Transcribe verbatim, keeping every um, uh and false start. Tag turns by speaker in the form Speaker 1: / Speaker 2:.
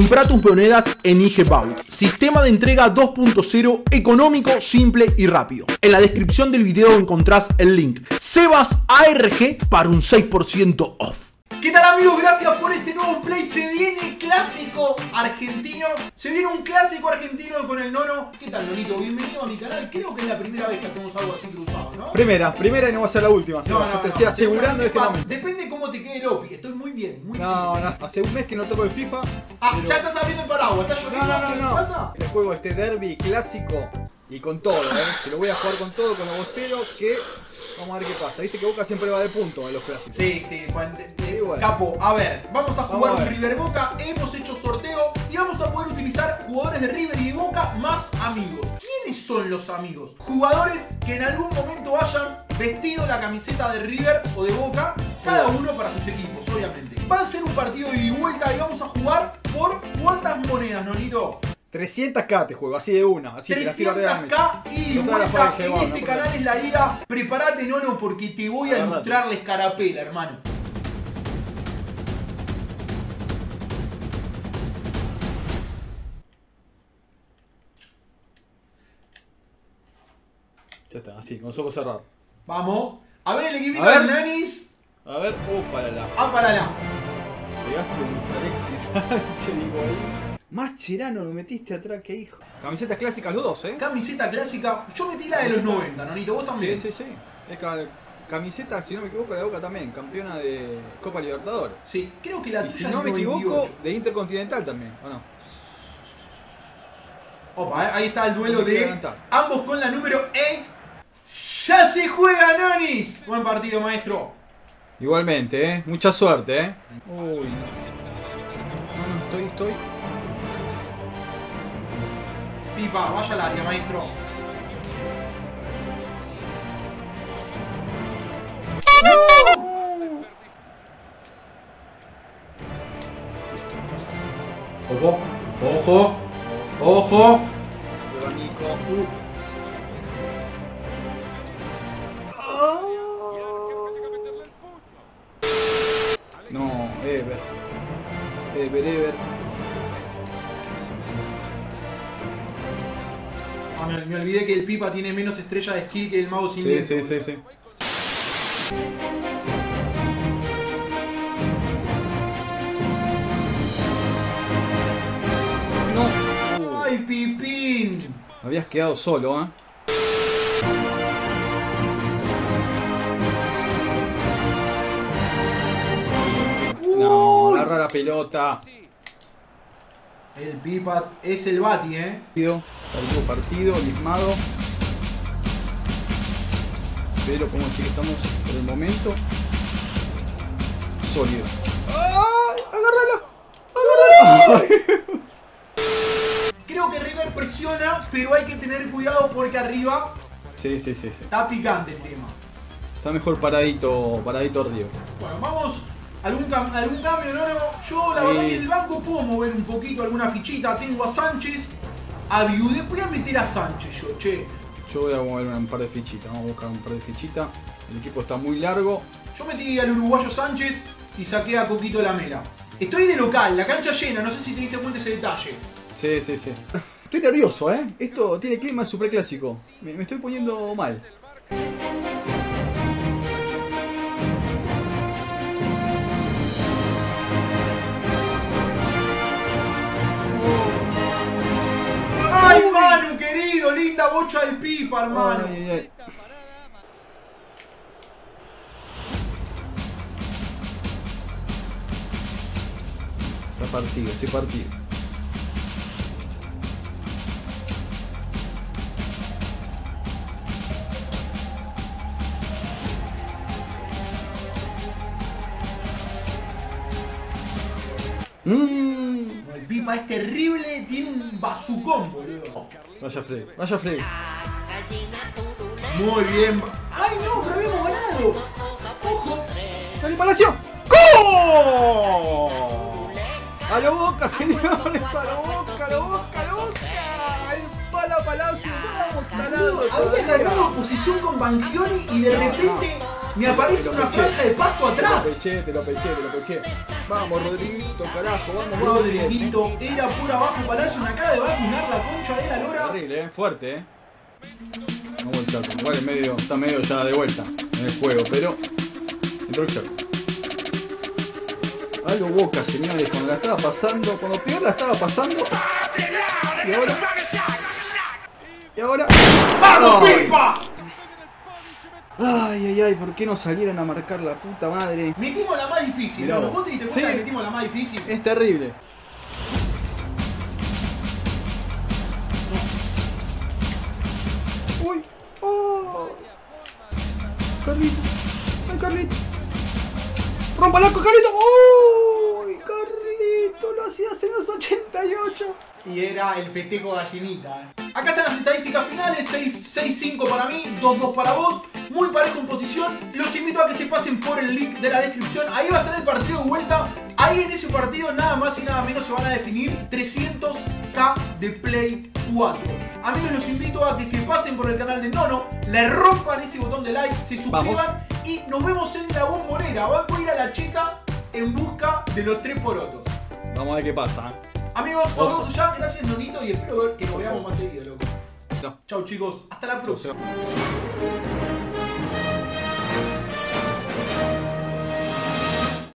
Speaker 1: Comprá tus monedas en I G Vault. Sistema de entrega dos punto cero, económico, simple y rápido. En la descripción del video encontrás el link Sebas A R G para un seis por ciento off. ¿Qué tal, amigos? Gracias por este nuevo play. Se viene clásico argentino. Se viene un clásico argentino con el Nono. ¿Qué tal, Nonito? Bienvenido a mi canal. Creo que es la primera vez que hacemos algo así cruzado, ¿no?
Speaker 2: Primera, primera y no va a ser la última.
Speaker 1: No, no,
Speaker 2: Yo te
Speaker 1: no,
Speaker 2: estoy
Speaker 1: no.
Speaker 2: asegurando en este momento.
Speaker 1: Depende cómo te quede el O P I. Estoy muy bien, muy
Speaker 2: No,
Speaker 1: bien.
Speaker 2: no, hace un mes que no toco el FIFA.
Speaker 1: Ah,
Speaker 2: pero...
Speaker 1: ya estás abriendo el paraguas. ¿Estás lloviendo?
Speaker 2: No, no, no,
Speaker 1: ¿Qué
Speaker 2: no.
Speaker 1: pasa?
Speaker 2: El juego este derby clásico y con todo, ¿eh? Que lo voy a jugar con todo, con los bosteros, que... Vamos a ver qué pasa. Viste que Boca siempre va de punto a los clásicos.
Speaker 1: Sí, sí, Juan.
Speaker 2: Sí, bueno.
Speaker 1: Capo, a ver, vamos a jugar
Speaker 2: Vamos a
Speaker 1: un
Speaker 2: ver.
Speaker 1: River Boca. Hemos hecho sorteo y vamos a poder utilizar jugadores de River y de Boca más amigos. ¿Quiénes son los amigos? Jugadores que en algún momento hayan vestido la camiseta de River o de Boca, cada uno para sus equipos, obviamente. Va a ser un partido de ida y vuelta y vamos a jugar por ¿cuántas monedas, Nonito?
Speaker 2: trescientas K te juego, así de una. Así te la tiro arriba de la
Speaker 1: trescientas K
Speaker 2: mesa.
Speaker 1: y
Speaker 2: No te hagas
Speaker 1: vuelta.
Speaker 2: paja,
Speaker 1: En
Speaker 2: Iván,
Speaker 1: este
Speaker 2: no,
Speaker 1: canal
Speaker 2: no.
Speaker 1: es la ida. Prepárate, Nono, porque te voy a
Speaker 2: Agarrate.
Speaker 1: ilustrar la escarapela, hermano.
Speaker 2: Ya está, así, con los ojos cerrados.
Speaker 1: Vamos. A ver el equipito
Speaker 2: A
Speaker 1: de
Speaker 2: ver.
Speaker 1: Nanis.
Speaker 2: A ver, oh, para la.
Speaker 1: Ah, para la.
Speaker 2: Pegaste un Alexis Sánchez, digo ahí. Mascherano lo metiste atrás, qué hijo. Camisetas clásicas los dos, ¿eh?
Speaker 1: Camiseta clásica. Yo metí la de los noventa, Nonito. Vos también.
Speaker 2: Sí, sí, sí. Es ca- camiseta, si no me equivoco, de Boca también. Campeona de Copa Libertadores.
Speaker 1: Sí, creo que la
Speaker 2: Y
Speaker 1: tuya
Speaker 2: si
Speaker 1: es
Speaker 2: no me
Speaker 1: noventa y
Speaker 2: equivoco,
Speaker 1: ocho.
Speaker 2: de Intercontinental también, ¿o no?
Speaker 1: Opa, eh, ahí está el duelo
Speaker 2: No me quiero
Speaker 1: de
Speaker 2: adelantar.
Speaker 1: ambos con la número ocho. ¡Ya se juega, Nanis! Buen partido, maestro.
Speaker 2: Igualmente, ¿eh? Mucha suerte, ¿eh? Uy, no. No, no, estoy, estoy.
Speaker 1: Pipa, vaya al área, maestro. Ojo, ojo, ojo.
Speaker 2: Lleva Nico. Uh. No, Ever. Ever, Ever.
Speaker 1: Ah, me, me olvidé que el Pipa tiene menos estrella de skill que el mago sin
Speaker 2: Sí,
Speaker 1: viento.
Speaker 2: sí, sí, sí. No.
Speaker 1: ¡Ay, Pipín!
Speaker 2: Habías quedado solo, ¿eh? No,
Speaker 1: Uy.
Speaker 2: agarra la pelota.
Speaker 1: El Pipa es el Bati, ¿eh?
Speaker 2: Partido, partido, partido, limado. Pero como decir que estamos por el momento sólido. ¡Ay! ¡Agárrala! ¡Agárrala!
Speaker 1: Creo que River presiona, pero hay que tener cuidado porque arriba
Speaker 2: Sí, sí, sí, sí.
Speaker 1: está picante el tema.
Speaker 2: Está mejor paradito, paradito Río.
Speaker 1: Bueno, vamos. ¿Algún, cam- algún cambio, no? no? Yo la verdad
Speaker 2: Sí.
Speaker 1: que en el banco puedo mover un poquito alguna fichita. Tengo a Sánchez, a Viude. Voy a meter a Sánchez yo, che.
Speaker 2: Yo voy a mover un par de fichitas. Vamos a buscar un par de fichitas. El equipo está muy largo.
Speaker 1: Yo metí al uruguayo Sánchez y saqué a Coquito Lamela. Estoy de local, la cancha llena, no sé si te diste cuenta de ese detalle.
Speaker 2: Sí, sí, sí. Estoy nervioso, ¿eh? Esto tiene clima superclásico. Me, me estoy poniendo mal.
Speaker 1: ¡Ay, Manu, querido! Linda bocha del Pipa, hermano.
Speaker 2: Ay, ay, ay. Está partido, estoy partido. Mmm.
Speaker 1: El Pipa es terrible, tiene un bazucón, boludo.
Speaker 2: Vaya Freddy, vaya Freddy.
Speaker 1: Muy bien. ¡Ay, no! ¡Pero habíamos ganado! ¡Ojo!
Speaker 2: ¡Dale, Palacio! ¡Gol! A lo Boca, señores, a lo Boca, a lo Boca, a lo Boca. El pala Palacio, vamos,
Speaker 1: Boludo,
Speaker 2: tarado.
Speaker 1: había
Speaker 2: todavía.
Speaker 1: ganado posición con Banchioni y de repente Me aparece una franja de pasto atrás.
Speaker 2: Te lo peché, te lo peché, te lo peché. Vamos, Rodriguito, carajo, vamos,
Speaker 1: Rodriguito, era pura bajo Palacio, me acaba de vacunar la concha de la lora.
Speaker 2: Horrible, eh, fuerte, eh. Vamos el Chaco, igual es medio, está medio ya de vuelta en el juego, pero entró el Chaco. Algo Boca, señores, cuando la estaba pasando, cuando peor la estaba pasando. Y ahora. Y ahora.
Speaker 1: ¡Vamos, Pipa!
Speaker 2: Ay, ay, ay, ¿por qué no salieron a marcar la puta madre?
Speaker 1: Metimos la más difícil,
Speaker 2: Mirá
Speaker 1: ¿no?
Speaker 2: vos.
Speaker 1: ¿Vos te diste cuenta
Speaker 2: Sí.
Speaker 1: que metimos la más difícil?
Speaker 2: Es terrible. Uy, oh. Carlito, ay, Carlito. Rompa la Carlito. Uy, Carlito, lo hacías en los ochenta y ocho.
Speaker 1: Y era el festejo gallinita. Acá están las estadísticas finales, seis cinco para mí, dos dos para vos. Muy parejo en posición. Los invito a que se pasen por el link de la descripción. Ahí va a estar el partido de vuelta. Ahí en ese partido nada más y nada menos se van a definir trescientos k de Play cuatro. Amigos, los invito a que se pasen por el canal de Nono, le rompan ese botón de like, se suscriban. Vamos. Y nos vemos en la bombonera. Voy a ir a la cheta en busca de los tres porotos.
Speaker 2: Vamos a ver qué pasa.
Speaker 1: Amigos, nos vemos allá. Gracias, Nonito, y espero que nos veamos más seguido, loco.
Speaker 2: No.
Speaker 1: Chau, chicos. Hasta la próxima.